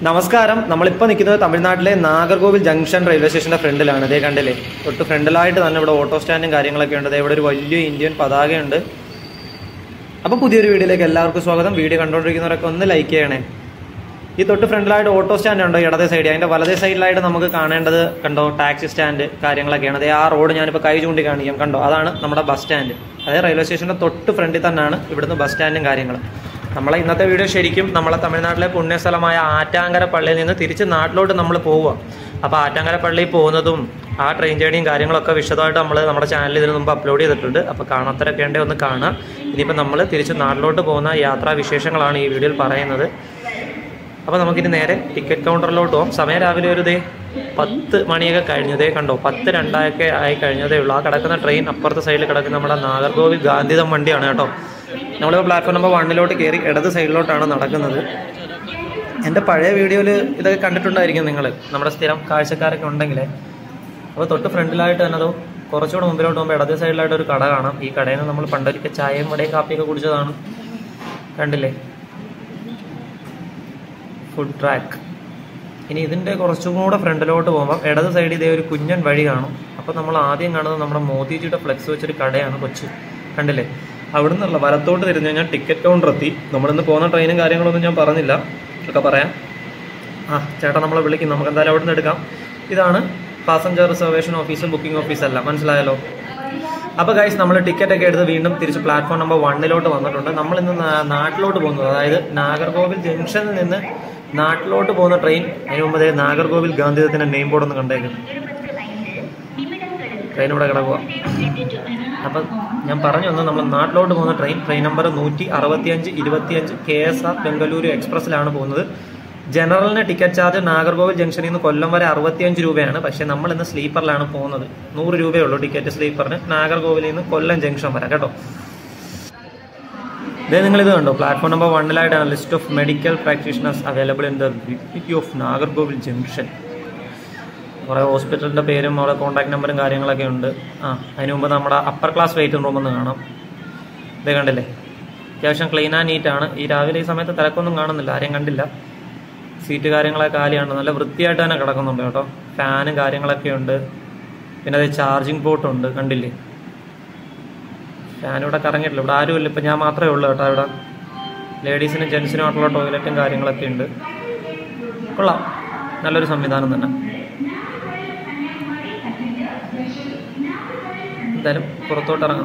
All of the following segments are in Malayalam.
നമസ്കാരം. നമ്മളിപ്പോൾ നിൽക്കുന്നത് തമിഴ്നാട്ടിലെ നാഗർകോവിൽ ജംഗ്ഷൻ റെയിൽവേ സ്റ്റേഷൻ്റെ ഫ്രണ്ടിലാണ്. ഇതേ കണ്ടില്ലേ, തൊട്ട് ഫ്രണ്ടിലായിട്ട് തന്നെ ഇവിടെ ഓട്ടോ സ്റ്റാൻഡും കാര്യങ്ങളൊക്കെ ഉണ്ട്. ഇവിടെ ഒരു വലിയ ഇന്ത്യൻ പതാകയുണ്ട്. അപ്പോൾ പുതിയൊരു വീഡിയോയിലേക്ക് എല്ലാവർക്കും സ്വാഗതം. വീഡിയോ കണ്ടുകൊണ്ടിരിക്കുന്നവരൊക്കെ ഒന്ന് ലൈക്ക് ചെയ്യണേ. ഈ തൊട്ട് ഫ്രണ്ടിലായിട്ട് ഓട്ടോ സ്റ്റാൻഡ് ഉണ്ടോ ഇടതേ സൈഡ്, അതിൻ്റെ വലതേ സൈഡിലായിട്ട് നമുക്ക് കാണേണ്ടത് കണ്ടോ ടാക്സി സ്റ്റാൻഡ് കാര്യങ്ങളൊക്കെയാണ്. അതേ ആ റോഡ് ഞാനിപ്പോൾ കൈ ചൂണ്ടി കാണിക്കാം. കണ്ടോ, അതാണ് നമ്മുടെ ബസ് സ്റ്റാൻഡ്. അതായത് റെയിൽവേ സ്റ്റേഷൻ്റെ തൊട്ട് ഫ്രണ്ടിൽ തന്നെയാണ് ഇവിടുന്ന് ബസ് സ്റ്റാൻഡും കാര്യങ്ങളും. നമ്മളെ ഇന്നത്തെ വീഡിയോ ശരിക്കും നമ്മളെ തമിഴ്നാട്ടിലെ പുണ്യസ്ഥലമായ ആറ്റാങ്കര പള്ളിയിൽ നിന്ന് തിരിച്ച് നാട്ടിലോട്ട് നമ്മൾ പോവുക. അപ്പോൾ ആറ്റാങ്കര പള്ളിയിൽ പോകുന്നതും ആ ട്രെയിൻ ജേണിയും കാര്യങ്ങളൊക്കെ വിശദമായിട്ട് നമ്മൾ നമ്മുടെ ചാനലിൽ ഇതിന് മുമ്പ് അപ്ലോഡ് ചെയ്തിട്ടുണ്ട്. അപ്പോൾ കാണാത്തരൊക്കെ ഉണ്ടെങ്കിൽ ഒന്ന് കാണാം. ഇനിയിപ്പോൾ നമ്മൾ തിരിച്ച് നാട്ടിലോട്ട് പോകുന്ന യാത്രാ വിശേഷങ്ങളാണ് ഈ വീഡിയോയിൽ പറയുന്നത്. അപ്പോൾ നമുക്കിനി നേരെ ടിക്കറ്റ് കൗണ്ടറിലോട്ട് പോകാം. സമയം രാവിലെ ഒരു 10 മണിയൊക്കെ കഴിഞ്ഞതേ കണ്ടോ, 10:02 ആയി കഴിഞ്ഞതേ ഉള്ളൂ. ആ കിടക്കുന്ന ട്രെയിൻ അപ്പുറത്തെ സൈഡിൽ കിടക്കുന്ന നമ്മുടെ നാഗർകോവിൽ ഗാന്ധിതം വണ്ടിയാണ് കേട്ടോ. നമ്മളിപ്പോൾ പ്ലാറ്റ്ഫോം നമ്പർ 1 കയറി ഇടത് സൈഡിലോട്ടാണ് നടക്കുന്നത്. എൻ്റെ പഴയ വീഡിയോയിൽ ഇതൊക്കെ കണ്ടിട്ടുണ്ടായിരിക്കും നിങ്ങൾ, നമ്മുടെ സ്ഥിരം കാഴ്ചക്കാരൊക്കെ ഉണ്ടെങ്കിൽ. അപ്പോൾ തൊട്ട് ഫ്രണ്ടിലായിട്ട് തന്നെ അതോ കുറച്ചുകൂടെ മുമ്പിലോട്ട് പോകുമ്പോൾ ഇടത് സൈഡിലായിട്ട് ഒരു കട കാണാം. ഈ കടയിൽ നിന്ന് നമ്മൾ പണ്ടൊരിക്കൽ ചായയും വടയും കാപ്പിയൊക്കെ കുടിച്ചതാണ്. കണ്ടില്ലേ, ഫുഡ് ട്രാക്ക്. ഇനി ഇതിൻ്റെ കുറച്ചും കൂടെ ഫ്രണ്ടിലോട്ട് പോകുമ്പോൾ ഇടത് സൈഡിൽ ഇതേ ഒരു കുഞ്ഞൻ വഴി കാണും. അപ്പോൾ നമ്മൾ ആദ്യം കാണുന്നത് നമ്മുടെ മോദിജിയുടെ ഫ്ലെക്സ് വെച്ചൊരു കടയാണ്, കൊച്ചു. കണ്ടില്ലേ, അവിടെ നിന്നുള്ള വലത്തോട്ട് തിരിഞ്ഞു കഴിഞ്ഞാൽ ടിക്കറ്റ് കൗണ്ടർ എത്തി. നമ്മളിന്ന് പോകുന്ന ട്രെയിനും കാര്യങ്ങളൊന്നും ഞാൻ പറഞ്ഞില്ല, ഒക്കെ പറയാം. ചേട്ടാ നമ്മളെ വിളിക്കും, നമുക്ക് എന്തായാലും അവിടെ നിന്ന് എടുക്കാം. ഇതാണ് പാസഞ്ചർ റിസർവേഷൻ ഓഫീസും ബുക്കിംഗ് ഓഫീസും എല്ലാം, മനസ്സിലായല്ലോ. അപ്പോൾ ഗൈസ്, നമ്മൾ ടിക്കറ്റൊക്കെ എടുത്ത് വീണ്ടും തിരിച്ച് പ്ലാറ്റ്ഫോം നമ്പർ 1 വന്നിട്ടുണ്ട്. നമ്മളിന്ന് നാട്ടിലോട്ട് പോകുന്നത്, അതായത് നാഗർകോവിൽ ജംഗ്ഷനിൽ നിന്ന് നാട്ടിലോട്ട് പോകുന്ന ട്രെയിൻ. അതിന് മുമ്പ് നാഗർകോവിൽ ഗാന്ധിതത്തിൻ്റെ നെയിം ബോർഡ് ഒന്ന് കണ്ടേക്കും. ട്രെയിൻ ഇവിടെ കിടക്കുക. അപ്പം ഞാൻ പറഞ്ഞു വന്നത്, നമ്മൾ നാട്ടിലോട്ട് പോകുന്ന ട്രെയിൻ നമ്പർ 165-25 KSR ബംഗളൂരു എക്സ്പ്രസ്സിലാണ് പോകുന്നത്. ജനറലിന് ടിക്കറ്റ് ചാർജ് നാഗർകോവിൽ ജംഗ്ഷനിൽ നിന്ന് കൊല്ലം വരെ 65 രൂപയാണ്. പക്ഷേ നമ്മൾ ഇന്ന് സ്ലീപ്പറിലാണ് പോകുന്നത്. 100 രൂപയേ ഉള്ളൂ ടിക്കറ്റ് സ്ലീപ്പറിന്, നാഗർകോവിലിൽ നിന്ന് കൊല്ലം ജംഗ്ഷൻ വരെ കേട്ടോ. ഇതേ നിങ്ങളിത് കണ്ടോ, platform number 1 list of medical practitioners available in the vicinity of Nagercoil junction. കുറേ ഹോസ്പിറ്റലിൻ്റെ പേരും അവിടെ കോൺടാക്ട് നമ്പറും കാര്യങ്ങളൊക്കെ ഉണ്ട്. അതിന് മുമ്പ് നമ്മുടെ അപ്പർ ക്ലാസ് വെയിറ്റിംഗ് റൂമെന്ന് കാണാം. ഇത് കണ്ടില്ലേ, അത്യാവശ്യം ക്ലീൻ ആൻഡ് നീറ്റാണ്. ഈ രാവിലെ ഈ സമയത്ത് തിരക്കൊന്നും കാണുന്നില്ല, ആരെയും കണ്ടില്ല. സീറ്റ് കാര്യങ്ങളൊക്കെ കാലിയാണ്, നല്ല വൃത്തിയായിട്ട് തന്നെ കിടക്കുന്നുണ്ട് കേട്ടോ. ഫാനും കാര്യങ്ങളൊക്കെ ഉണ്ട്. പിന്നെ അത് ചാർജിങ് പോർട്ടുണ്ട്, കണ്ടില്ലേ. ഫാനിവിടെ കറങ്ങിയിട്ടില്ല, ഇവിടെ ആരുമില്ല, ഇപ്പം ഞാൻ മാത്രമേ ഉള്ളൂ കേട്ടോ. ഇവിടെ ലേഡീസിനും ജെൻസിനും ആയിട്ടുള്ള ടോയ്ലറ്റും കാര്യങ്ങളൊക്കെ ഉണ്ട്. കൊള്ളാം, നല്ലൊരു സംവിധാനം തന്നെ. എന്തായാലും പുറത്തോട്ട് ഇറങ്ങാം.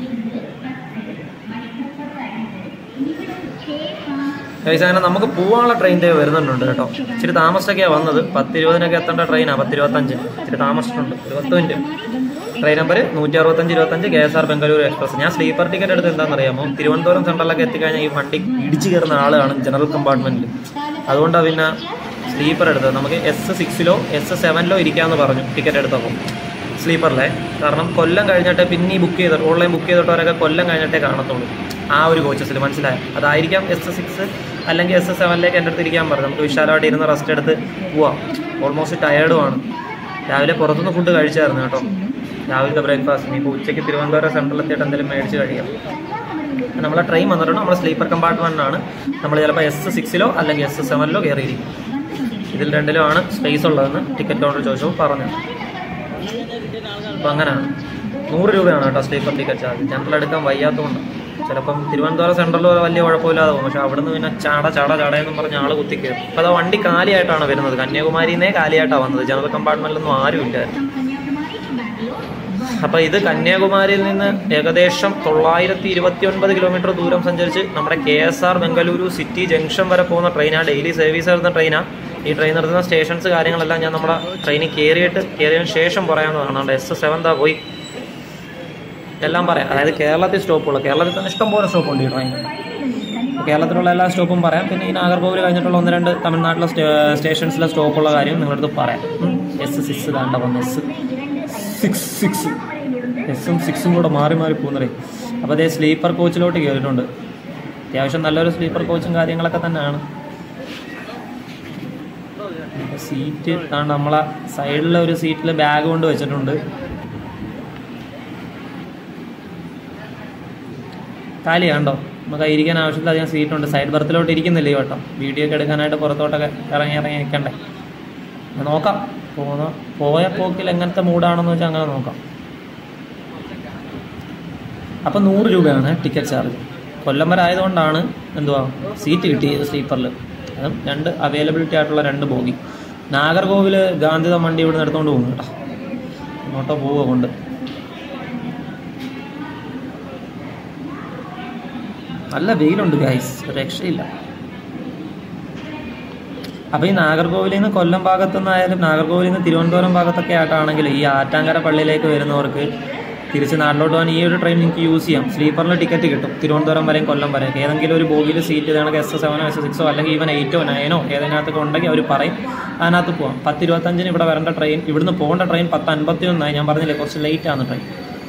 അങ്ങനെ നമുക്ക് പോകാനുള്ള ട്രെയിൻ വരുന്നുണ്ട് കേട്ടോ. ഇച്ചിരി താമസിച്ചൊക്കെയാണ് വന്നത്. 10:20 എത്തേണ്ട ട്രെയിനാണ്, 10:25. ഇച്ചിരി താമസിച്ചിട്ടുണ്ട്, ഒരു 10 minute. Train number 165-25 KSR Bengaluru express. ഞാൻ സ്ലീപ്പർ ടിക്കറ്റ് എടുത്ത് എന്താണെന്നറിയാമോ, തിരുവനന്തപുരം സെൻട്രലൊക്കെ എത്തിക്കഴിഞ്ഞാൽ ഈ വണ്ടി ഇടിച്ചു കയറുന്ന ആളാണ് ജനറൽ കമ്പാർട്ട്മെൻറ്റിൽ. അതുകൊണ്ടാണ് പിന്നെ സ്ലീപ്പർ എടുത്തത്. നമുക്ക് S6 S7 ഇരിക്കാമെന്ന് പറഞ്ഞു ടിക്കറ്റ് എടുത്തപ്പോൾ സ്ലീപ്പറിലെ. കാരണം കൊല്ലം കഴിഞ്ഞിട്ട് പിന്നെ ബുക്ക് ചെയ്തിട്ട് ഓൺലൈൻ ബുക്ക് ചെയ്തിട്ടവരൊക്കെ കൊല്ലം കഴിഞ്ഞിട്ടേ കാണത്തുള്ളൂ ആ ഒരു കോച്ചസിൽ, മനസ്സിലായോ. അതായിരിക്കാം S6 അല്ലെങ്കിൽ S7 എൻ്റെ അടുത്ത് ഇരിക്കാൻ പറഞ്ഞു. നമുക്ക് വിശാലമായിട്ട് ഇരുന്ന് റെസ്റ്റ് എടുത്ത് പോവാം. ഓൾമോസ്റ്റ് ടയേർഡുമാണ്. രാവിലെ പുറത്തുനിന്ന് ഫുഡ് കഴിച്ചായിരുന്നു കേട്ടോ, രാവിലത്തെ ബ്രേക്ക്ഫാസ്റ്റ്. ഇപ്പോൾ ഉച്ചയ്ക്ക് തിരുവനന്തപുരം സെൻട്രൽ എത്തിയിട്ട് എന്തെങ്കിലും മേടിച്ച് കഴിയാം. നമ്മളെ ട്രെയിൻ വന്നിട്ടുണ്ട്, നമ്മുടെ സ്ലീപ്പർ കമ്പാർട്ട്മെൻറ്റാണ്. നമ്മൾ ചിലപ്പോൾ S6 അല്ലെങ്കിൽ S7 കയറിയിരിക്കും. ഇതിൽ രണ്ടിലുമാണ് സ്പേസ് ഉള്ളതെന്ന് ടിക്കറ്റ് കൗണ്ടർ ചോദിച്ചപ്പോൾ പറഞ്ഞു. അപ്പോൾ അങ്ങനെയാണ്. 100 രൂപയാണ് കേട്ടോ സ്ലീപ്പർ ടിക്കറ്റ് ചാർജ്. ജനറൽ എടുക്കാൻ വയ്യാത്തതുകൊണ്ട് ചിലപ്പം തിരുവനന്തപുരം സെൻട്രലിൽ വലിയ കുഴപ്പമില്ലാതെ പോകും. പക്ഷേ അവിടെ നിന്ന് പിന്നെ ചാടയെന്നും പറഞ്ഞ ആൾ കുത്തിക്കയറും. അപ്പോൾ അത് വണ്ടി കാലിയായിട്ടാണ് വരുന്നത്. കന്യാകുമാരിന്നേ കാലിയായിട്ടാണ് വന്നത്, ജനറൽ കമ്പാർട്ട്മെൻറ്റിലൊന്നും ആരുമില്ലായിരുന്നു. അപ്പോൾ ഇത് കന്യാകുമാരിയിൽ നിന്ന് ഏകദേശം 929 കിലോമീറ്റർ ദൂരം സഞ്ചരിച്ച് നമ്മുടെ KSR ബംഗളൂരു സിറ്റി ജംഗ്ഷൻ വരെ പോകുന്ന ട്രെയിനാണ്. ഡെയിലി സർവീസ് വരുന്ന ട്രെയിനാണ്. ഈ ട്രെയിൻ നിർത്തുന്ന സ്റ്റേഷൻസ് കാര്യങ്ങളെല്ലാം ഞാൻ നമ്മുടെ ട്രെയിനിൽ കയറിയതിന് ശേഷം പറയാവുന്നതാണ്. അവിടെ S7 പോയി എല്ലാം പറയാം. അതായത് കേരളത്തിൽ സ്റ്റോപ്പുള്ളൂ, കേരളത്തിൽ തന്നെ ഇഷ്ടംപോലെ സ്റ്റോപ്പുണ്ട് ഈ ട്രെയിൻ. കേരളത്തിലുള്ള എല്ലാ സ്റ്റോപ്പും പറയാം. പിന്നെ ഈ നാഗർകോവിൽ കഴിഞ്ഞിട്ടുള്ള 1-2 തമിഴ്നാട്ടിലെ സ്റ്റേഷൻസിലെ സ്റ്റോപ്പുള്ള കാര്യം നിങ്ങളുടെ അടുത്ത് പറയാം. S6 താണ്ട വന്ന് S6 6 കൂടെ മാറി പോകുന്നതേ. അപ്പോൾ അതേ സ്ലീപ്പർ കോച്ചിലോട്ട് കയറിയിട്ടുണ്ട്. അത്യാവശ്യം നല്ലൊരു സ്ലീപ്പർ കോച്ചും കാര്യങ്ങളൊക്കെ തന്നെയാണ്. സീറ്റ് താണ്ട് നമ്മളെ സൈഡിലെ ഒരു സീറ്റിൽ ബാഗ് കൊണ്ട് വെച്ചിട്ടുണ്ട്. കാലിയാണ്ടോ, നമുക്ക് ഇരിക്കാൻ ആവശ്യമില്ല, അധികം സീറ്റുണ്ട്. സൈഡ് ബർത്തിലോട്ട് ഇരിക്കുന്നില്ല ഈ വട്ടം. വീഡിയോ ഒക്കെ എടുക്കാനായിട്ട് പുറത്തോട്ടൊക്കെ ഇറങ്ങി നിൽക്കണ്ടേ. നോക്കാം, പോയ പോക്കിൽ എങ്ങനത്തെ മൂഡാണെന്ന് വെച്ചാൽ അങ്ങനെ നോക്കാം. അപ്പം 100 രൂപയാണ് ടിക്കറ്റ് ചാർജ്. കൊല്ലം വരെ ആയതുകൊണ്ടാണ് സീറ്റ് കിട്ടിയത് സ്ലീപ്പറിൽ. അതും 2 അവൈലബിലിറ്റി ആയിട്ടുള്ള 2 ബോഗി. നാഗർകോവിൽ ഗാന്ധിതം വണ്ടി ഇവിടെ നിന്ന് എടുത്തുകൊണ്ട് പോകുന്നു കേട്ടോ. ഇങ്ങോട്ടോ പോവുക കൊണ്ട്. നല്ല വെയിലുണ്ട് ഗൈസ്, രക്ഷയില്ല. അപ്പോൾ ഈ നാഗർകോവിലിൽ നിന്ന് കൊല്ലം ഭാഗത്തു നിന്നായാലും നാഗർകോവിലിൽ നിന്ന് തിരുവനന്തപുരം ഭാഗത്തൊക്കെ ആയിട്ടാണെങ്കിൽ ഈ ആറ്റാങ്കര പള്ളിയിലേക്ക് വരുന്നവർക്ക് തിരിച്ച് നാട്ടിലോട്ട് പോകാൻ ഈ ഒരു ട്രെയിൻ നിങ്ങൾക്ക് യൂസ് ചെയ്യാം. സ്ലീപ്പറിൽ ടിക്കറ്റ് കിട്ടും തിരുവനന്തപുരം വരെയും കൊല്ലം വരെയൊക്കെ. ഏതെങ്കിലും ഒരു ബോഗിയിൽ സീറ്റ് ഇതാണെങ്കിൽ S7 S6 അല്ലെങ്കിൽ ഈവൻ 8 9 ഏതിനകത്തൊക്കെ ഉണ്ടെങ്കിൽ അവർ പറയും, അതിനകത്ത് പോകാം. 10:25 ഇവിടെ വരേണ്ട ട്രെയിൻ, ഇവിടുന്ന് പോകേണ്ട ട്രെയിൻ 10:51. ഞാൻ പറഞ്ഞില്ലേ കുറച്ച് ലേറ്റ് ആണ് ട്രെയിൻ.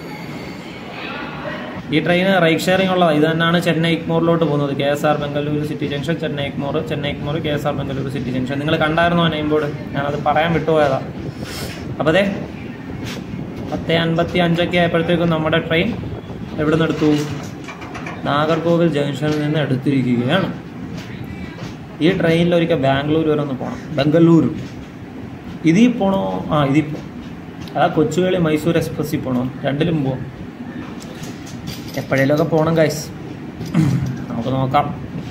ഈ ട്രെയിൻ റൈഡ് ഷെയറിംഗ് ഉള്ളതാണ്. ഇത് തന്നെയാണ് ചെന്നൈ ഇഗ്മോറിലോട്ട് പോകുന്നത്. KSR Bengaluru city junction, Chennai Egmore KSR Bengaluru city junction. നിങ്ങൾ കണ്ടായിരുന്നോ നെയിം ബോർഡ്? ഞാനത് പറയാൻ വിട്ടുപോയതാണ്. അപ്പോൾ അതെ 10:55 ആയപ്പോഴത്തേക്കും നമ്മുടെ ട്രെയിൻ എവിടെ നിന്ന് എടുത്തു? നാഗർകോവിൽ ജംഗ്ഷനിൽ നിന്ന് എടുത്തിരിക്കുകയാണ്. ഈ ട്രെയിനിൽ ഒരിക്കൽ ബാംഗ്ലൂർ വരെ ഒന്ന് പോകണം. ബംഗളൂരു ഇതിൽ പോകണോ? ഇതിൽ പോകാം. അതാ കൊച്ചുവേളി മൈസൂർ എക്സ്പ്രസ്സിൽ പോകണോ? രണ്ടിലും പോവാം. എപ്പോഴേലുമൊക്കെ പോകണം ഗൈസ്, നമുക്ക് നോക്കാം.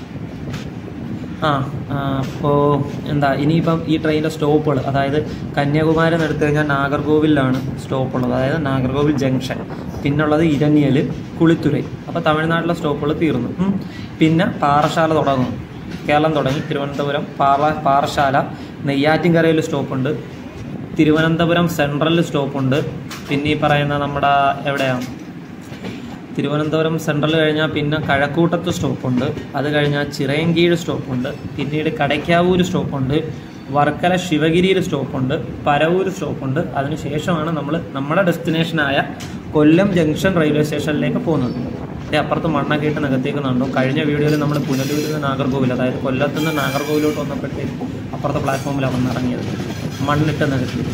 അപ്പോൾ ഇനിയിപ്പം ഈ ട്രെയിനിൻ്റെ സ്റ്റോപ്പുകൾ, അതായത് കന്യാകുമാരി എടുത്തു കഴിഞ്ഞാൽ നാഗർകോവിലാണ് സ്റ്റോപ്പുള്ളത്, അതായത് നാഗർകോവിൽ ജംഗ്ഷൻ. പിന്നുള്ളത് ഇരഞ്ഞിയൽ, കുളിത്തുറൈ. അപ്പോൾ തമിഴ്നാട്ടിലെ സ്റ്റോപ്പുകൾ തീർന്നു. പിന്നെ പാറശാല തുടങ്ങും. കേരളം തുടങ്ങി തിരുവനന്തപുരം പാറശാല, നെയ്യാറ്റിൻകരയിൽ സ്റ്റോപ്പുണ്ട്, തിരുവനന്തപുരം സെൻട്രലിൽ സ്റ്റോപ്പുണ്ട്. പിന്നെ ഈ പറയുന്ന നമ്മുടെ എവിടെയാണ് തിരുവനന്തപുരം സെൻട്രൽ കഴിഞ്ഞാൽ പിന്നെ കഴക്കൂട്ടത്ത് സ്റ്റോപ്പുണ്ട്. അത് കഴിഞ്ഞാൽ ചിറയൻകീഴ് സ്റ്റോപ്പുണ്ട്. പിന്നീട് കടയ്ക്കാവൂർ സ്റ്റോപ്പുണ്ട്. വർക്കല ശിവഗിരിയിൽ സ്റ്റോപ്പുണ്ട്. പരവൂർ സ്റ്റോപ്പുണ്ട്. അതിനുശേഷമാണ് നമ്മൾ നമ്മുടെ ഡെസ്റ്റിനേഷനായ കൊല്ലം ജംഗ്ഷൻ റെയിൽവേ സ്റ്റേഷനിലേക്ക് പോകുന്നത്. അപ്പുറത്ത് മണ്ണൊക്കെ ഇട്ട് നികത്തേക്കുന്നുണ്ടോ? കഴിഞ്ഞ വീഡിയോയിൽ നമ്മൾ പുനലൂരിൽ നിന്ന് നാഗർകോവിൽ, അതായത് കൊല്ലത്ത് നിന്ന് നാഗർകോവിലോട്ട് വന്നപ്പോഴത്തേക്ക് അപ്പുറത്തെ പ്ലാറ്റ്ഫോമിലാണ് വന്നിറങ്ങിയത്, മണ്ണിട്ട് നികത്തി.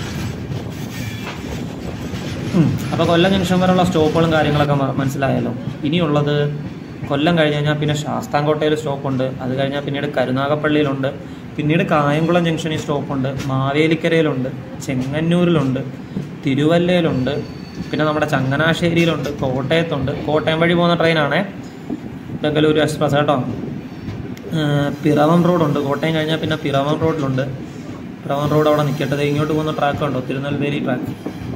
അപ്പോൾ കൊല്ലം ജംഗ്ഷൻ വരെയുള്ള സ്റ്റോപ്പുകളും കാര്യങ്ങളൊക്കെ മനസ്സിലായല്ലോ. ഇനിയുള്ളത് കൊല്ലം കഴിഞ്ഞ് കഴിഞ്ഞാൽ പിന്നെ ശാസ്താംകോട്ടയിൽ സ്റ്റോപ്പുണ്ട്. അത് കഴിഞ്ഞാൽ പിന്നീട് കരുനാഗപ്പള്ളിയിലുണ്ട്. പിന്നീട് കായംകുളം ജംഗ്ഷനിൽ സ്റ്റോപ്പുണ്ട്. മാവേലിക്കരയിലുണ്ട്, ചെങ്ങന്നൂരിലുണ്ട്, തിരുവല്ലയിലുണ്ട്, പിന്നെ നമ്മുടെ ചങ്ങനാശ്ശേരിയിലുണ്ട്, കോട്ടയത്തുണ്ട്. കോട്ടയം വഴി പോകുന്ന ട്രെയിനാണേ ബംഗളൂരു എക്സ്പ്രസ് കേട്ടോ. പിറവം റോഡുണ്ട്. കോട്ടയം കഴിഞ്ഞാൽ പിന്നെ പിറവം റോഡിലുണ്ട്. പിറവം റോഡ് അവിടെ നിൽക്കട്ടത്. ഇങ്ങോട്ട് പോകുന്ന ട്രാക്ക് ഉണ്ടോ? തിരുനെൽവേലി ട്രാക്ക്.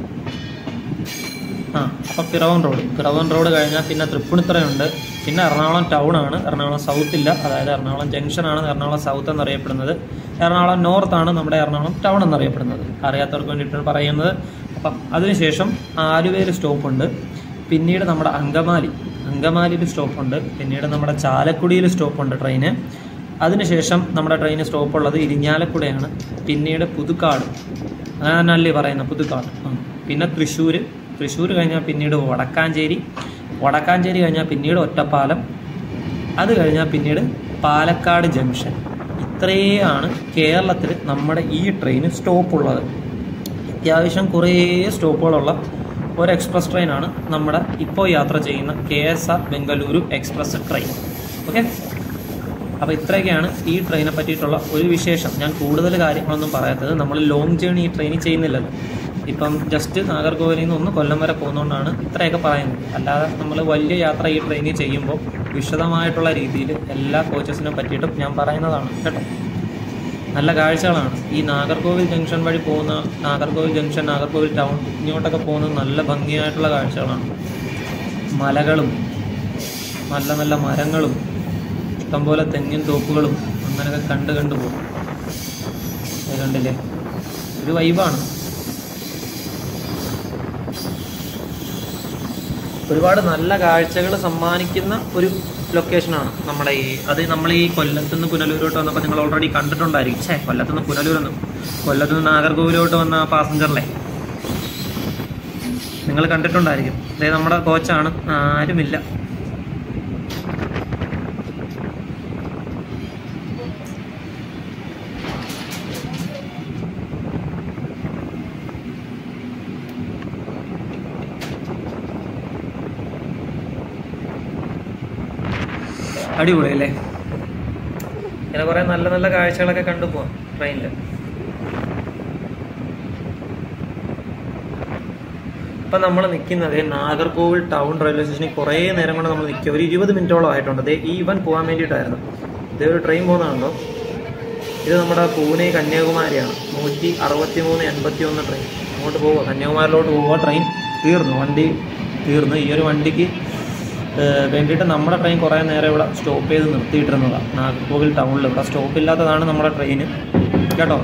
അപ്പോൾ പിറവം റോഡ് കഴിഞ്ഞാൽ പിന്നെ തൃപ്പൂണിത്തുറയുണ്ട്. പിന്നെ എറണാകുളം ടൗണാണ്. എറണാകുളം സൗത്ത് ഇല്ല, അതായത് എറണാകുളം ജംഗ്ഷനാണ് എറണാകുളം സൗത്ത് എന്നറിയപ്പെടുന്നത്. എറണാകുളം നോർത്താണ് നമ്മുടെ എറണാകുളം ടൗൺ എന്നറിയപ്പെടുന്നത്. അറിയാത്തവർക്ക് വേണ്ടിയിട്ടാണ് പറയുന്നത്. അപ്പം അതിനുശേഷം ആലുവയിൽ സ്റ്റോപ്പുണ്ട്. പിന്നീട് നമ്മുടെ അങ്കമാലിയിൽ സ്റ്റോപ്പുണ്ട്. പിന്നീട് നമ്മുടെ ചാലക്കുടിയിൽ സ്റ്റോപ്പുണ്ട് ട്രെയിന്. അതിനുശേഷം നമ്മുടെ ട്രെയിന് സ്റ്റോപ്പുള്ളത് ഇരിഞ്ഞാലക്കുടയാണ്. പിന്നീട് പുതുക്കാട്, അങ്ങനെ തന്നെ അല്ലേ പറയുന്നത്, പുതുക്കാട്. പിന്നെ തൃശ്ശൂർ കഴിഞ്ഞാൽ പിന്നീട് വടക്കാഞ്ചേരി കഴിഞ്ഞാൽ പിന്നീട് ഒറ്റപ്പാലം. അത് കഴിഞ്ഞാൽ പിന്നീട് പാലക്കാട് ജംഗ്ഷൻ. ഇത്രയാണ് കേരളത്തിൽ നമ്മുടെ ഈ ട്രെയിന് സ്റ്റോപ്പുള്ളത്. അത്യാവശ്യം കുറേ സ്റ്റോപ്പുകളുള്ള ഒരു എക്സ്പ്രസ് ട്രെയിനാണ് നമ്മുടെ ഇപ്പോൾ യാത്ര ചെയ്യുന്ന KSR Bengaluru express train. Okay, അപ്പോൾ ഇത്രയൊക്കെയാണ് ഈ ട്രെയിനെ പറ്റിയിട്ടുള്ള ഒരു വിശേഷം. ഞാൻ കൂടുതൽ കാര്യങ്ങളൊന്നും പറയാത്തത്, നമ്മൾ ലോങ് ജേണി ഈ ട്രെയിനിൽ ചെയ്യുന്നില്ലല്ലോ. ഇപ്പം ജസ്റ്റ് നാഗർകോവിലിൽ നിന്ന് ഒന്ന് കൊല്ലം വരെ പോകുന്നതുകൊണ്ടാണ് ഇത്രയൊക്കെ പറയുന്നത്. അല്ലാതെ നമ്മൾ വലിയ യാത്ര ഈ ട്രെയിനിൽ ചെയ്യുമ്പോൾ വിശദമായിട്ടുള്ള രീതിയിൽ എല്ലാ കോച്ചസിനെ പറ്റിയിട്ടും ഞാൻ പറയുന്നതാണ് കേട്ടോ. നല്ല കാഴ്ചകളാണ്. ഈ നാഗർകോവിൽ ജംഗ്ഷൻ വഴി പോകുന്ന നാഗർകോവിൽ ജംഗ്ഷൻ, നാഗർകോവിൽ ടൗൺ ഇങ്ങോട്ടൊക്കെ പോകുന്നത് നല്ല ഭംഗിയായിട്ടുള്ള കാഴ്ചകളാണ്. മലകളും നല്ല നല്ല മരങ്ങളും ഇഷ്ടംപോലെ തെങ്ങിൻ തോപ്പുകളും അങ്ങനെയൊക്കെ കണ്ടു പോകും. അത് കണ്ടില്ലേ, ഒരു വൈബാണ്. ഒരുപാട് നല്ല കാഴ്ചകൾ സമ്മാനിക്കുന്ന ഒരു ലൊക്കേഷനാണ് നമ്മുടെ നമ്മൾ ഈ കൊല്ലത്തുനിന്ന് പുനലൂരോട്ട് വന്നപ്പോൾ നിങ്ങൾ ഓൾറെഡി കണ്ടിട്ടുണ്ടായിരിക്കും. കൊല്ലത്തുനിന്ന് കൊല്ലത്തുനിന്ന് നാഗർകോവിലോട്ട് വന്ന പാസഞ്ചറിലെ നിങ്ങൾ കണ്ടിട്ടുണ്ടായിരിക്കും. അതായത് നമ്മുടെ കോച്ചാണ്, ആരുമില്ല. അടിപൊളിയല്ലേ? ഇങ്ങനെ കുറേ നല്ല നല്ല കാഴ്ചകളൊക്കെ കണ്ടു പോവാം ട്രെയിനിൽ. ഇപ്പം നമ്മൾ നിൽക്കുന്നത് നാഗർകോവിൽ ടൗൺ റെയിൽവേ സ്റ്റേഷനിൽ കുറേ നേരം കൊണ്ട് നമ്മൾ നിൽക്കുക. ഒരു 20 മിനിറ്റോളം ആയിട്ടുണ്ട്. അതേ ഈവൻ പോകാൻ വേണ്ടിയിട്ടായിരുന്നു. ഇതേ ഒരു ട്രെയിൻ പോകുന്നതാണല്ലോ. ഇത് നമ്മുടെ പൂനെ കന്യാകുമാരിയാണ്. 163-81 ട്രെയിൻ. അങ്ങോട്ട് പോവുക, കന്യാകുമാരിലോട്ട് പോവുക. ട്രെയിൻ തീർന്നു, വണ്ടി തീർന്നു. ഈ ഒരു വണ്ടിക്ക് വേണ്ടിയിട്ട് നമ്മുടെ ട്രെയിൻ കുറേ നേരം ഇവിടെ സ്റ്റോപ്പ് ചെയ്ത് നിർത്തിയിട്ടിരുന്നതാണ്. നാഗർകോവിൽ ടൗണിൽ ഇവിടെ സ്റ്റോപ്പില്ലാത്തതാണ് നമ്മുടെ ട്രെയിന് കേട്ടോ.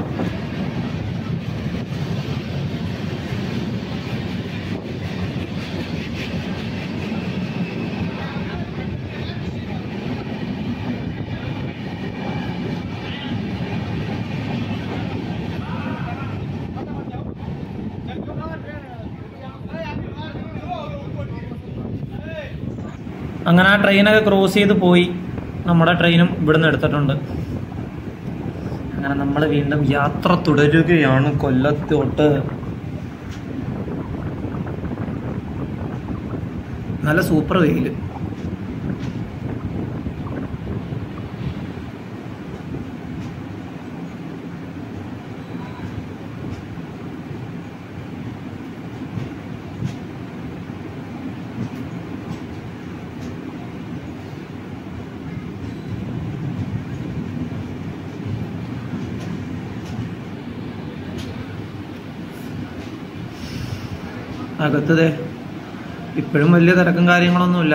അങ്ങനെ ആ ട്രെയിനൊക്കെ ക്രോസ് ചെയ്ത് പോയി. നമ്മുടെ ട്രെയിനും ഇവിടുന്ന് എടുത്തിട്ടുണ്ട്. അങ്ങനെ നമ്മൾ വീണ്ടും യാത്ര തുടരുകയാണ് കൊല്ലത്തോട്ട്. നല്ല സൂപ്പർ വെയില്. അകത്തതേ ഇപ്പോഴും വലിയ തിരക്കും കാര്യങ്ങളൊന്നുമില്ല.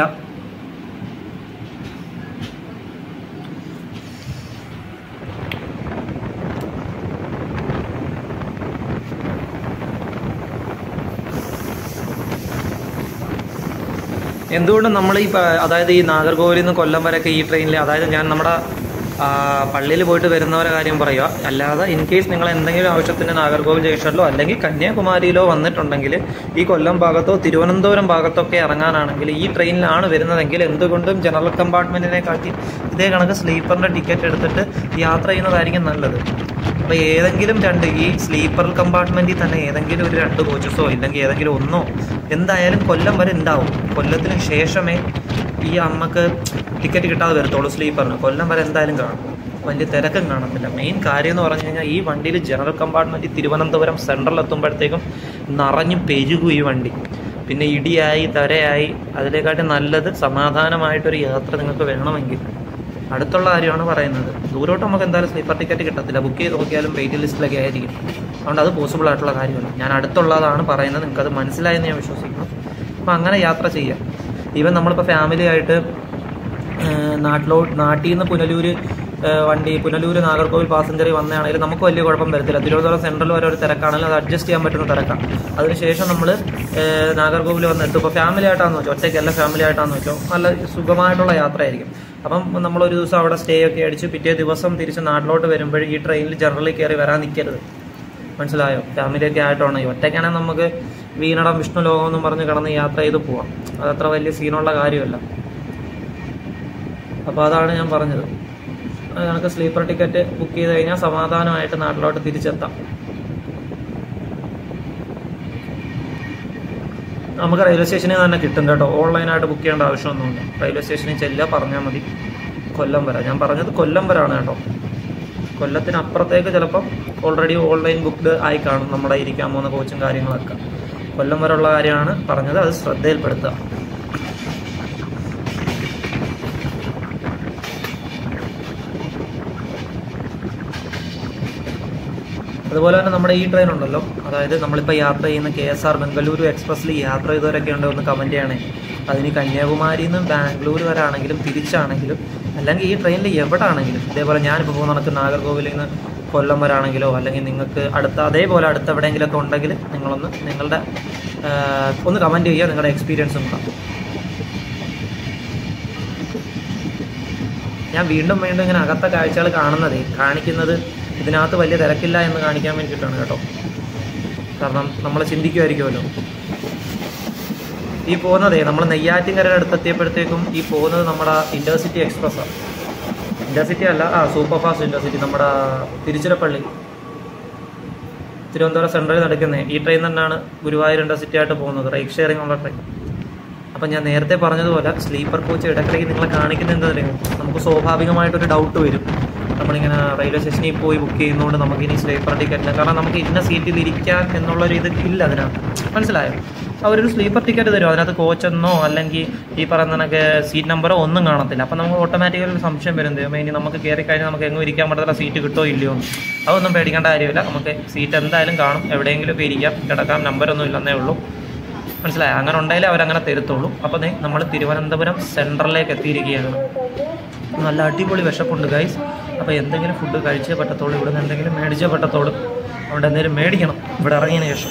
എന്തുകൊണ്ടും നമ്മൾ അതായത് ഈ നാഗർകോവിലിൽ നിന്ന് കൊല്ലം വരെയൊക്കെ ഈ ട്രെയിനിൽ, അതായത് ഞാൻ നമ്മുടെ പള്ളിയിൽ പോയിട്ട് വരുന്നവരെ കാര്യം പറയുക, അല്ലാതെ ഇൻ കേസ് നിങ്ങൾ എന്തെങ്കിലും ആവശ്യത്തിന് നാഗർകോവിൽ ജംഗ്ഷനിലോ അല്ലെങ്കിൽ കന്യാകുമാരിയിലോ വന്നിട്ടുണ്ടെങ്കിൽ ഈ കൊല്ലം ഭാഗത്തോ തിരുവനന്തപുരം ഭാഗത്തൊക്കെ ഇറങ്ങാനാണെങ്കിൽ ഈ ട്രെയിനിലാണ് വരുന്നതെങ്കിൽ എന്തുകൊണ്ടും ജനറൽ കമ്പാർട്ട്മെൻറ്റിനെ കാട്ടി ഇതേ കണക്ക് സ്ലീപ്പറിൻ്റെ ടിക്കറ്റ് എടുത്തിട്ട് യാത്ര ചെയ്യുന്നതായിരിക്കും നല്ലത്. അപ്പോൾ ഏതെങ്കിലും ഈ സ്ലീപ്പർ കമ്പാർട്ട്മെൻറ്റിൽ തന്നെ ഏതെങ്കിലും ഒരു 2 കോച്ചസോ ഇല്ലെങ്കിൽ ഏതെങ്കിലും ഒന്നോ എന്തായാലും കൊല്ലം വരെ ഉണ്ടാവും. കൊല്ലത്തിന് ശേഷമേ ഈ അമ്മക്ക് ടിക്കറ്റ് കിട്ടാതെ വരത്തുള്ളൂ സ്ലീപ്പറിന്. കൊല്ലം വരെ എന്തായാലും കാണും, വലിയ തിരക്കും കാണത്തില്ല. മെയിൻ കാര്യം എന്ന് പറഞ്ഞു കഴിഞ്ഞാൽ ഈ വണ്ടിയിൽ ജനറൽ കമ്പാർട്ട്മെൻറ്റ് തിരുവനന്തപുരം സെൻട്രൽ എത്തുമ്പോഴത്തേക്കും നിറഞ്ഞു പെരുകും ഈ വണ്ടി. പിന്നെ ഇടിയായി തരയായി. അതിലേക്കാട്ടി നല്ലത് സമാധാനമായിട്ടൊരു യാത്ര നിങ്ങൾക്ക് വേണമെങ്കിൽ അടുത്തുള്ള കാര്യമാണ് പറയുന്നത്. ദൂരോട്ട് നമുക്ക് എന്തായാലും സ്ലീപ്പർ ടിക്കറ്റ് കിട്ടത്തില്ല. ബുക്ക് ചെയ്ത് നോക്കിയാലും വെയിറ്റിംഗ് ലിസ്റ്റിലൊക്കെ ആയിരിക്കും. അതുകൊണ്ട് അത് പോസിബിൾ ആയിട്ടുള്ള കാര്യമല്ല. ഞാൻ അടുത്തുള്ളതാണ് പറയുന്നത്, നിങ്ങൾക്കത് മനസ്സിലായെന്ന് ഞാൻ വിശ്വസിക്കുന്നു. അപ്പോൾ അങ്ങനെ യാത്ര ചെയ്യാം. ഈവൻ നമ്മളിപ്പോൾ ഫാമിലി ആയിട്ട് നാട്ടിൽ നിന്ന് പുനലൂർ നാഗർകോവിൽ പാസഞ്ചറിൽ വന്നതാണെങ്കിൽ നമുക്ക് വലിയ കുഴപ്പം വരത്തില്ല. തിരുവനന്തപുരം സെൻട്രൽ വരെ ഒരു തിരക്കാണെങ്കിൽ അത് അഡ്ജസ്റ്റ് ചെയ്യാൻ പറ്റുന്ന തിരക്കാണ്. അതിനുശേഷം നമ്മൾ നാഗർകോവിൽ വന്നെത്തും. ഇപ്പോൾ ഫാമിലി ആയിട്ടാണെന്ന് വെച്ചോ, ഒറ്റയ്ക്കല്ല ഫാമിലി ആയിട്ടാണെന്ന് വെച്ചോ, നല്ല സുഖമായിട്ടുള്ള യാത്രയായിരിക്കും. അപ്പം നമ്മളൊരു ദിവസം അവിടെ സ്റ്റേ ഒക്കെ അടിച്ച് പിറ്റേ ദിവസം തിരിച്ച് നാട്ടിലോട്ട് വരുമ്പോൾ ഈ ട്രെയിനിൽ ജനറലി കയറി വരാൻ നിൽക്കരുത്. മനസ്സിലായോ? ഫാമിലിയൊക്കെ ആയിട്ടാണ്. ഒറ്റയ്ക്കാണെങ്കിൽ നമുക്ക് വീണടം വിഷ്ണു ലോകം എന്നും പറഞ്ഞ് കിടന്ന് യാത്ര ചെയ്ത് പോവാം. അതത്ര വലിയ സീനുള്ള കാര്യമല്ല. അപ്പോൾ അതാണ് ഞാൻ പറഞ്ഞത്. നമുക്ക് സ്ലീപ്പർ ടിക്കറ്റ് ബുക്ക് ചെയ്ത് കഴിഞ്ഞാൽ സമാധാനമായിട്ട് നാട്ടിലോട്ട് തിരിച്ചെത്താം. നമുക്ക് റെയിൽവേ സ്റ്റേഷനിൽ തന്നെ കിട്ടും കേട്ടോ. ഓൺലൈനായിട്ട് ബുക്ക് ചെയ്യേണ്ട ആവശ്യമൊന്നുമില്ല. റെയിൽവേ സ്റ്റേഷനിൽ ചെല്ലുക, പറഞ്ഞാൽ മതി കൊല്ലം വരെ. ഞാൻ പറഞ്ഞത് കൊല്ലം വരാണ് കേട്ടോ. കൊല്ലത്തിനപ്പുറത്തേക്ക് ചിലപ്പം ഓൾറെഡി ഓൺലൈൻ ബുക്ക്ഡ് ആയി കാണും നമ്മുടെ ഇരിക്കാൻ പോകുന്ന കോച്ചും കാര്യങ്ങളൊക്കെ. കൊല്ലം വരെ ഉള്ള കാര്യമാണ് പറഞ്ഞത്, അത് ശ്രദ്ധയിൽപ്പെടുത്തുക. അതുപോലെ തന്നെ നമ്മുടെ ഈ ട്രെയിൻ ഉണ്ടല്ലോ, അതായത് നമ്മളിപ്പോൾ യാത്ര ചെയ്യുന്ന KSR ബംഗളൂരു എക്സ്പ്രസ്സിൽ യാത്ര ചെയ്തവരൊക്കെ ഉണ്ടോ ഒന്ന് കമൻറ്റ് ചെയ്യണേ. അതിന് കന്യാകുമാരിയിൽ നിന്ന് ബാംഗ്ലൂർ വരെ ആണെങ്കിലും തിരിച്ചാണെങ്കിലും അല്ലെങ്കിൽ ഈ ട്രെയിനിൽ എവിടെ ആണെങ്കിലും, ഇതേപോലെ ഞാനിപ്പോൾ പോകുന്ന കണക്ക് നാഗർകോവിലിൽ നിന്ന് കൊല്ലം വരെ ആണെങ്കിലോ അല്ലെങ്കിൽ നിങ്ങൾക്ക് അതേപോലെ അടുത്ത് എവിടെയെങ്കിലുമൊക്കെ ഉണ്ടെങ്കിൽ നിങ്ങളുടെ ഒന്ന് കമൻറ്റ് ചെയ്യുക, നിങ്ങളുടെ എക്സ്പീരിയൻസും കൂടെ. ഞാൻ വീണ്ടും ഇങ്ങനെ അകത്തെ കാഴ്ചകൾ കാണിക്കുന്നത് ഇതിനകത്ത് വലിയ തിരക്കില്ല എന്ന് കാണിക്കാൻ വേണ്ടിയിട്ടാണ് കേട്ടോ. കാരണം നമ്മൾ ചിന്തിക്കുമായിരിക്കുമല്ലോ, ഈ പോകുന്നതേ നമ്മൾ നെയ്യാറ്റിൻകരയുടെ അടുത്തെത്തിയപ്പോഴത്തേക്കും ഈ പോകുന്നത് നമ്മുടെ ഇൻ്റർസിറ്റി എക്സ്പ്രസ്സാണ്. ഇൻ്റർസിറ്റി അല്ല, സൂപ്പർ ഫാസ്റ്റ് ഇൻ്റർസിറ്റി. നമ്മുടെ തിരുച്ചിറപ്പള്ളി തിരുവനന്തപുരം സെൻട്രലിൽ നടക്കുന്നത് ഈ ട്രെയിൻ തന്നെയാണ് ഗുരുവായൂർ ഇൻ്റർസിറ്റി ആയിട്ട് പോകുന്നത്. റൈറ്റ് ഷെയറിംഗ് ഉള്ള ട്രെയിൻ. അപ്പം ഞാൻ നേരത്തെ പറഞ്ഞതുപോലെ സ്ലീപ്പർ കോച്ച് ഇടയ്ക്കിടയ്ക്ക് നിങ്ങളെ കാണിക്കുന്നത് എന്താ പറയുക, നമുക്ക് സ്വാഭാവികമായിട്ടൊരു ഡൗട്ട് വരും. നമ്മളിങ്ങനെ റെയിൽവേ സ്റ്റേഷനിൽ പോയി ബുക്ക് ചെയ്യുന്നതുകൊണ്ട് നമുക്കിനി സ്ലീപ്പർ ടിക്കറ്റില്ല, കാരണം നമുക്ക് ഇന്ന സീറ്റിൽ ഇരിക്കാൻ എന്നുള്ളൊരു ഇത് ഇല്ല അതിനകത്ത്. മനസ്സിലായോ? അവരൊരു സ്ലീപ്പർ ടിക്കറ്റ് തരും, അതിനകത്ത് കോച്ചെന്നോ അല്ലെങ്കിൽ ഈ പറയുന്ന കണക്ക് സീറ്റ് നമ്പറോ ഒന്നും കാണത്തില്ല. അപ്പം നമുക്ക് ഓട്ടോമാറ്റിക്കലി സംശയം വരും, ദൈവമേ ഇനി നമുക്ക് കയറി കഴിഞ്ഞാൽ നമുക്ക് എങ്ങും ഇരിക്കാൻ പറ്റത്തില്ല, സീറ്റ് കിട്ടോ ഇല്ലയോ എന്ന്. അതൊന്നും പേടിക്കേണ്ട കാര്യമില്ല, നമുക്ക് സീറ്റ് എന്തായാലും കാണും, എവിടെയെങ്കിലുമൊക്കെ ഇരിക്കാം, കിടക്കാം, നമ്പരൊന്നും ഇല്ലെന്നേ ഉള്ളൂ. മനസ്സിലായോ? അങ്ങനെ ഉണ്ടെങ്കിലേ അവരങ്ങനെ തരുത്തുള്ളൂ. അപ്പോൾ നമ്മൾ തിരുവനന്തപുരം സെൻട്രലിലേക്ക് എത്തിയിരിക്കുകയാണ്. നല്ല അടിപൊളി വിശപ്പുണ്ട് ഗൈസ്. അപ്പോൾ എന്തെങ്കിലും ഫുഡ് കഴിച്ചേ പറ്റത്തുള്ളൂ, ഇവിടെ നിന്ന് എന്തെങ്കിലും മേടിച്ചേ പറ്റത്തുള്ളൂ. അവിടെ എന്തെങ്കിലും മേടിക്കണം ഇവിടെ ഇറങ്ങിയതിന് ശേഷം.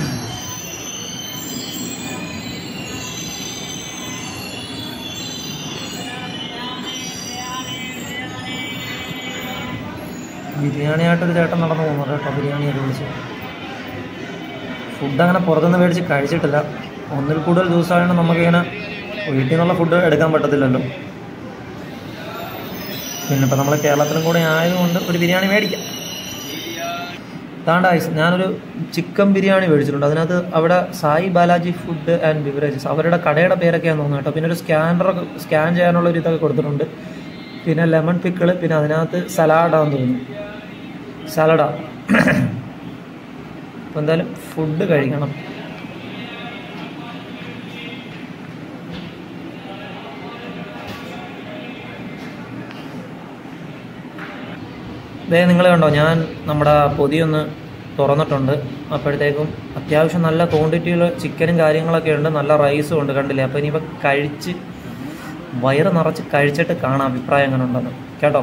ബിരിയാണിയായിട്ടൊരു ചേട്ടൻ നടന്നു പോകുന്നുണ്ട് കേട്ടോ, ബിരിയാണിയൊക്കെ വിളിച്ച്. ഫുഡ് അങ്ങനെ പുറത്തുനിന്ന് മേടിച്ച് കഴിച്ചിട്ടില്ല. ഒന്നിൽ കൂടുതൽ ദിവസമായാണ് നമുക്കിങ്ങനെ വീട്ടിൽ നിന്നുള്ള ഫുഡ് എടുക്കാൻ പറ്റത്തില്ലല്ലോ. പിന്നെ ഇപ്പം നമ്മൾ കേരളത്തിലും കൂടെ ആയതുകൊണ്ട് ഒരു ബിരിയാണി മേടിക്കാം. താണ്ടായിസ് ഞാനൊരു ചിക്കൻ ബിരിയാണി മേടിച്ചിട്ടുണ്ട്. അതിനകത്ത് അവിടെ Sai Balaji food and beverages അവരുടെ കടയുടെ പേരൊക്കെയാണെന്ന് തോന്നുന്നു കേട്ടോ. പിന്നെ ഒരു സ്കാൻ ചെയ്യാനുള്ള ഒരു ഇതൊക്കെ കൊടുത്തിട്ടുണ്ട്. പിന്നെ ലെമൺ പിക്കിള്, പിന്നെ അതിനകത്ത് സലാഡാന്ന് തോന്നുന്നു, സലാഡാ. അപ്പോൾ എന്തായാലും ഫുഡ് കഴിക്കണം. ഇതേ നിങ്ങൾ കണ്ടോ, ഞാൻ നമ്മുടെ പൊതിയൊന്ന് തുറന്നിട്ടുണ്ട്. അപ്പോഴത്തേക്കും അത്യാവശ്യം നല്ല ക്വാണ്ടിറ്റിയിൽ ചിക്കനും കാര്യങ്ങളൊക്കെ ഉണ്ട്, നല്ല റൈസും ഉണ്ട്, കണ്ടില്ലേ. അപ്പോൾ ഇനിയിപ്പോൾ കഴിച്ച് വയറ് നിറച്ച് കഴിച്ചിട്ട് കാണാം അഭിപ്രായം എങ്ങനെ ഉണ്ടെന്ന് കേട്ടോ.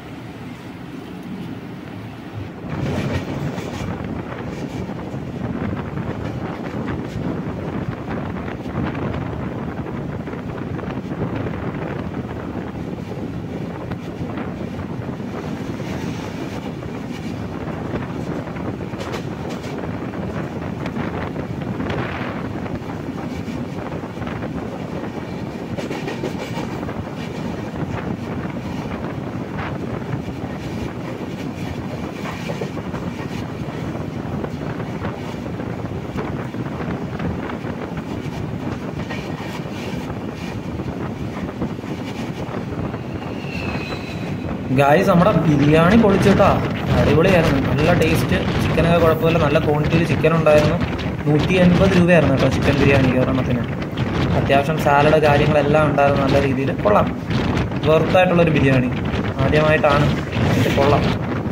ഗായ്സ് നമ്മുടെ ബിരിയാണി പൊളിച്ചിട്ടാ, അടിപൊളിയായിരുന്നു, നല്ല ടേസ്റ്റ്. ചിക്കനൊക്കെ കുഴപ്പമില്ല, നല്ല ക്വാണ്ടിറ്റിയിൽ ചിക്കൻ ഉണ്ടായിരുന്നു. 180 രൂപയായിരുന്നു കേട്ടോ ചിക്കൻ ബിരിയാണി ഒരെണ്ണത്തിന്. അത്യാവശ്യം സാലഡ് കാര്യങ്ങളെല്ലാം ഉണ്ടായിരുന്നു, നല്ല രീതിയിൽ കൊള്ളാം. വെർത്തായിട്ടുള്ളൊരു ബിരിയാണി ആദ്യമായിട്ടാണ്, കൊള്ളാം.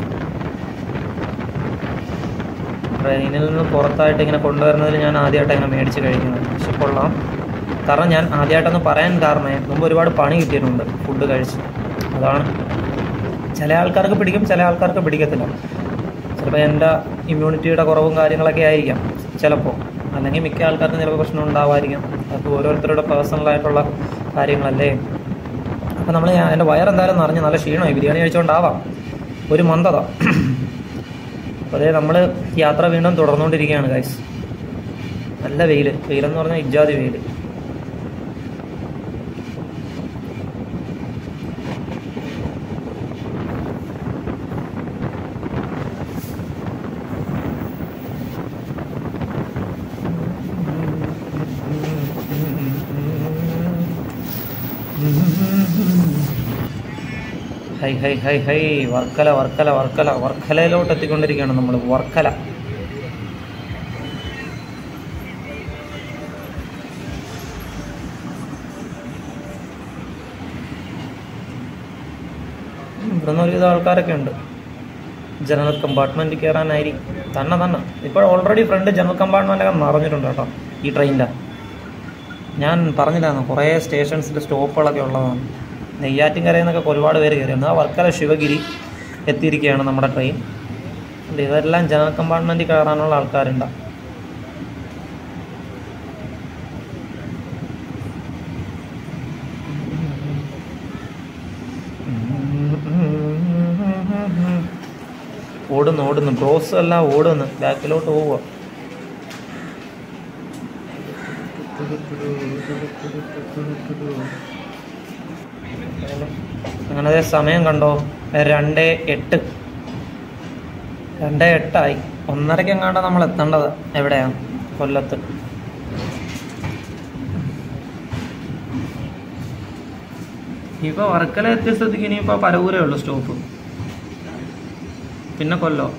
ട്രെയിനിൽ നിന്ന് പുറത്തായിട്ട് ഇങ്ങനെ കൊണ്ടുവരുന്നതിൽ ഞാൻ ആദ്യമായിട്ട് ഇങ്ങനെ മേടിച്ച് കഴിക്കുന്നത്, പക്ഷെ കൊള്ളാം. കാരണം ഞാൻ ആദ്യമായിട്ടൊന്ന് പറയാൻ കാരണമേ, മുമ്പ് ഒരുപാട് പണി കിട്ടിയിട്ടുണ്ട് ഫുഡ് കഴിച്ച്. അതാണ്, ചില ആൾക്കാർക്ക് പിടിക്കും, ചില ആൾക്കാർക്ക് പിടിക്കത്തില്ല. ചിലപ്പോൾ എൻ്റെ ഇമ്മ്യൂണിറ്റിയുടെ കുറവും കാര്യങ്ങളൊക്കെ ആയിരിക്കാം ചിലപ്പോൾ, അല്ലെങ്കിൽ മിക്ക ആൾക്കാർക്കും ചിലപ്പോൾ പ്രശ്നം ഉണ്ടാവാതിരിക്കാം. അതൊക്കെ ഓരോരുത്തരുടെ പേഴ്സണലായിട്ടുള്ള കാര്യങ്ങളല്ലേ. അപ്പോൾ എൻ്റെ വയറെന്തായാലും നിറഞ്ഞ് നല്ല ക്ഷീണമായി, ബിരിയാണി കഴിച്ചുകൊണ്ടാവാം ഒരു മന്ദത. അപ്പോൾ അതേ നമ്മൾ യാത്ര വീണ്ടും തുടർന്നുകൊണ്ടിരിക്കുകയാണ് ഗൈസ്. നല്ല വെയിലെന്ന് പറഞ്ഞാൽ ഇജാതി വെയിൽ. ഹൈ വർക്കലയിലോട്ട് എത്തിക്കൊണ്ടിരിക്കുകയാണ് നമ്മൾ. വർക്കല ഇവിടുന്ന് ഒരുവിധം ആൾക്കാരൊക്കെ ഉണ്ട്. ജനറൽ കമ്പാർട്ട്മെൻറ്റിൽ കയറാനായിരിക്കും തന്നെ. ഇപ്പോൾ ഓൾറെഡി ഫ്രണ്ട് ജനറൽ കമ്പാർട്ട്മെൻറ്റൊക്കെ നിറഞ്ഞിട്ടുണ്ട് കേട്ടോ ഈ ട്രെയിനിലാണ്. ഞാൻ പറഞ്ഞില്ലായിരുന്നു കുറേ സ്റ്റേഷൻസിൽ സ്റ്റോപ്പുകളൊക്കെ ഉള്ളതാണ്. നെയ്യാറ്റിൻകരയിൽ നിന്നൊക്കെ ഒരുപാട് പേര് കയറിയിരുന്നു. വർക്കല ശിവഗിരി എത്തിയിരിക്കുകയാണ് നമ്മുടെ ട്രെയിൻ. ഇതെല്ലാം ജനറൽ കമ്പാർട്ട്മെൻറ്റിൽ കയറാനുള്ള ആൾക്കാരുണ്ടാവും. ഓടുന്നു ബ്രോസ് എല്ലാം ഓടുന്നു, ബാക്കിലോട്ട് പോവുക. അങ്ങനെ സമയം കണ്ടോ, 2:08 2:08 1:30 നമ്മൾ എത്തേണ്ടത്. എവിടെയാണ്? കൊല്ലത്ത്. ഇനിയിപ്പോൾ വർക്കല എത്തിയ സ്ഥിതിക്ക് ഇനിയിപ്പോൾ പരവൂരേ ഉള്ളൂ സ്റ്റോപ്പ്, പിന്നെ കൊല്ലം.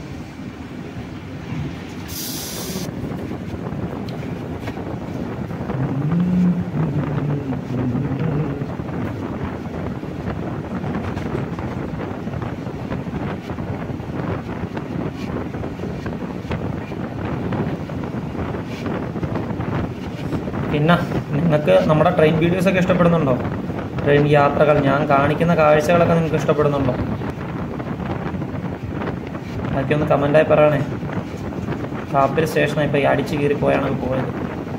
പിന്നെ നിങ്ങൾക്ക് നമ്മുടെ ട്രെയിൻ വീഡിയോസൊക്കെ ഇഷ്ടപ്പെടുന്നുണ്ടോ? ട്രെയിൻ യാത്രകൾ, ഞാൻ കാണിക്കുന്ന കാഴ്ചകളൊക്കെ നിങ്ങൾക്ക് ഇഷ്ടപ്പെടുന്നുണ്ടോ? അതൊക്കെ ഒന്ന് കമൻറ്റായി പറയണേ. കാപ്പിൽ സ്റ്റേഷനായി ഇപ്പോൾ ഈ അടിച്ച് കീറിപ്പോയാണ് പോയത്.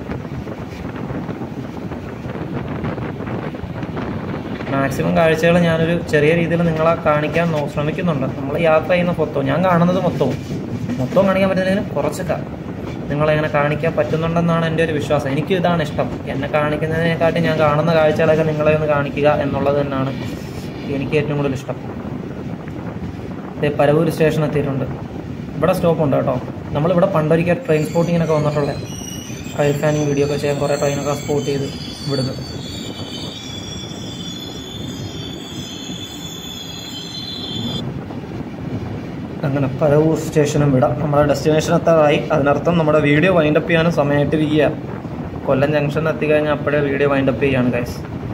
മാക്സിമം കാഴ്ചകൾ ഞാനൊരു ചെറിയ രീതിയിൽ നിങ്ങളെ കാണിക്കാൻ ശ്രമിക്കുന്നുണ്ട്. നമ്മൾ യാത്ര ചെയ്യുന്ന മൊത്തവും, ഞാൻ കാണുന്നത് മൊത്തവും കാണിക്കാൻ പറ്റുന്നതിന് കുറച്ചൊക്കെ നിങ്ങളെങ്ങനെ കാണിക്കാൻ പറ്റുന്നുണ്ടെന്നാണ് എൻ്റെ ഒരു വിശ്വാസം. എനിക്ക് ഇതാണ് ഇഷ്ടം. എന്നെ കാണിക്കുന്നതിനെക്കാട്ടി ഞാൻ കാണുന്ന കാഴ്ചകളൊക്കെ നിങ്ങളെ ഒന്ന് കാണിക്കുക എന്നുള്ളത് തന്നെയാണ് എനിക്ക് ഏറ്റവും കൂടുതൽ ഇഷ്ടം. പരവൂർ സ്റ്റേഷൻ എത്തിയിട്ടുണ്ട്. ഇവിടെ സ്റ്റോപ്പുണ്ട് കേട്ടോ. നമ്മളിവിടെ പണ്ടൊരിക്കൽ ട്രെയിൻ സ്പോട്ടിങ്ങിനൊക്കെ വന്നിട്ടുള്ള റെയിൽ ഫാനിങ് വീഡിയോ ഒക്കെ ചെയ്യാൻ കുറേ ട്രെയിനൊക്കെ സ്പോട്ട് ചെയ്ത് വിടുന്നു. അങ്ങനെ പരവൂർ സ്റ്റേഷനും വിടാം. നമ്മുടെ ഡെസ്റ്റിനേഷൻ എത്താറായി. അതിനർത്ഥം നമ്മുടെ വീഡിയോ വൈൻഡപ്പ് ചെയ്യാനും സമയമായിട്ടിരിക്കുക. കൊല്ലം ജംഗ്ഷൻ എത്തിക്കഴിഞ്ഞാൽ അപ്പോഴേ വീഡിയോ വൈൻഡപ്പ് ചെയ്യാണ് ഗൈസ്.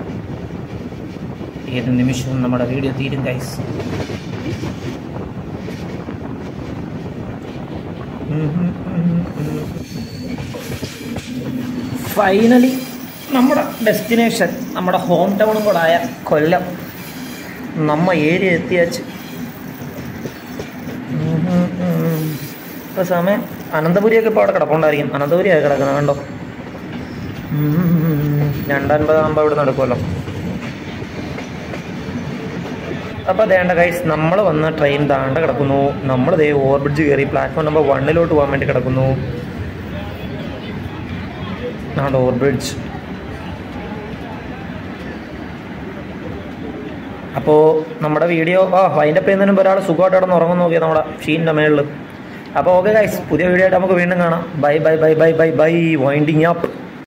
ഏത് നിമിഷവും നമ്മുടെ വീഡിയോ തീരും ഗൈസ്. ഫൈനലി നമ്മുടെ ഡെസ്റ്റിനേഷൻ, നമ്മുടെ ഹോം ടൗണും കൂടെ ആയ കൊല്ലം നമ്മ ഏരിയ എത്തിയാച്ച്. ഇപ്പോൾ സമയം അനന്തപുരിയൊക്കെ ഇപ്പോൾ അവിടെ കിടപ്പുണ്ടായിരിക്കും. അനന്തപുരിയാണ് കിടക്കുന്നത് കണ്ടോ. 2:50 ഇവിടെ നടക്കുമല്ലോ. അപ്പോൾ അതേണ്ട ഗൈസ്, നമ്മൾ വന്ന ട്രെയിൻ താണ്ട കിടക്കുന്നു. നമ്മൾ ദേ ഓവർബ്രിഡ്ജ് കയറി പ്ലാറ്റ്ഫോം നമ്പർ 1 പോകാൻ വേണ്ടി കിടക്കുന്നു. നാട് ഓവർബ്രിഡ്ജ്. അപ്പോൾ നമ്മുടെ വീഡിയോ വൈൻഡപ്പ് ചെയ്യുന്നതിന് മുമ്പ് ഒരാൾ സുഖമായിട്ട് കിടന്ന് ഉറങ്ങും നോക്കിയാൽ നമ്മുടെ ഷീനിൻ്റെ മേളിൽ. അപ്പോൾ ഓക്കെ ഗൈസ്, പുതിയ വീഡിയോ ആയിട്ട് നമുക്ക് വീണ്ടും കാണാം. Bye bye bye bye bye bye. Winding up.